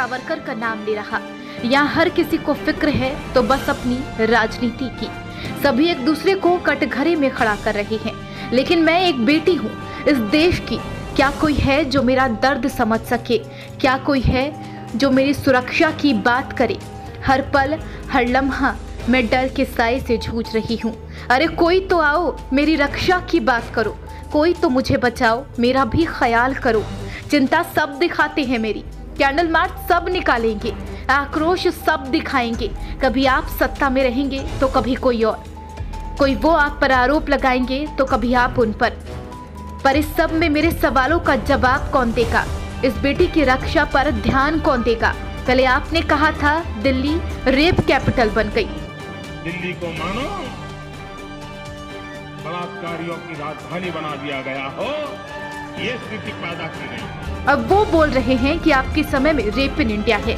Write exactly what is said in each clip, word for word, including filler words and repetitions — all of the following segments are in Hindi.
सावरकर का नाम ले रहा। यहाँ हर किसी को फिक्र है तो बस अपनी राजनीति की। सभी एक दूसरे को कटघरे में खड़ा कर रहे हैं, लेकिन मैं एक बेटी हूँ इस देश की। क्या कोई है जो मेरा दर्द समझ सके? क्या कोई है जो मेरी सुरक्षा की बात करे? हर पल हर लम्हा मैं डर के साए से जूझ रही हूँ। अरे कोई तो आओ, मेरी रक्षा की बात करो। कोई तो मुझे बचाओ, मेरा भी ख्याल करो। चिंता सब दिखाते हैं मेरी, कैंडल मार्च सब निकालेंगे, आक्रोश सब दिखाएंगे। कभी आप सत्ता में रहेंगे तो कभी कोई और, कोई वो आप पर आरोप लगाएंगे तो कभी आप उन पर। पर इस सब में मेरे सवालों का जवाब कौन देगा? इस बेटी की रक्षा पर ध्यान कौन देगा? पहले आपने कहा था दिल्ली रेप कैपिटल बन गई। दिल्ली को मानो बलात्कारियों की राजधानी बना दिया गया हो, ये स्थिति पैदा की गई। अब वो बोल रहे हैं कि आपके समय में रेप इन इंडिया है।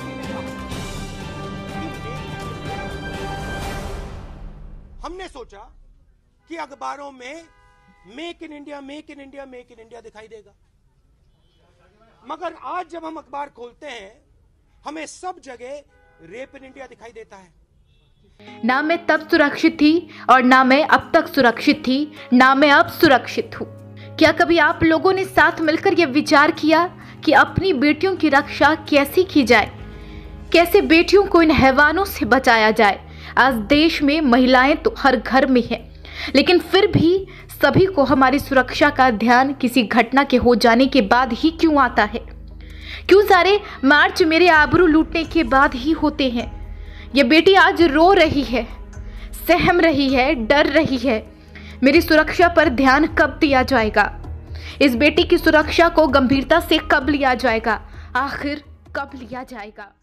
हमने सोचा कि अखबारों में make in India make in India make in India दिखाई देगा, मगर आज जब हम अखबार खोलते हैं हमें सब जगह रेप इन इंडिया दिखाई देता है। ना मैं तब सुरक्षित थी और ना मैं अब तक सुरक्षित थी, ना मैं अब सुरक्षित हूँ। क्या कभी आप लोगों ने साथ मिलकर यह विचार किया कि अपनी बेटियों की रक्षा कैसी की जाए? कैसे बेटियों को इन हैवानों से बचाया जाए? आज देश में महिलाएं तो हर घर में हैं, लेकिन फिर भी सभी को हमारी सुरक्षा का ध्यान किसी घटना के हो जाने के बाद ही क्यों आता है? क्यों सारे मार्च मेरे आबरू लूटने के बाद ही होते हैं? ये बेटी आज रो रही है, सहम रही है, डर रही है। मेरी सुरक्षा पर ध्यान कब दिया जाएगा? इस बेटी की सुरक्षा को गंभीरता से कब लिया जाएगा? आखिर कब लिया जाएगा?